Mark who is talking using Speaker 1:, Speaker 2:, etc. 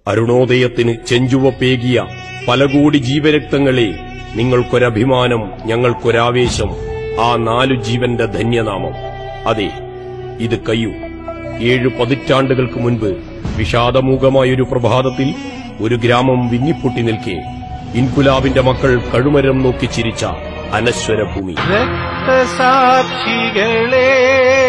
Speaker 1: അരുണോദയത്തിന് ചെഞ്ചുവപ്പേകിയ പല കോടി ജീവരക്തങ്ങളെ, നിങ്ങൾക്കൊരഭിമാനം, ഞങ്ങൾക്കൊരാവേശം, ആ 4 ജീവന്റെ ധന്യനാമം. അതെ, ഇത് കയ്യൂ. 7 പതിറ്റാണ്ടുകൾക്ക് മുൻപ് വിഷാദമൂകമായൊരു പ്രഭാതത്തിൽ ഒരു ഗ്രാമം വിങ്ങിപ്പൊട്ടി നിൽക്കെ ഇൻകുലാബിന്റെ മക്കൾ കഴുമരം നോക്കി ചിരിച്ച അനശ്വര ഭൂമി.
Speaker 2: രക്തസാക്ഷികളെ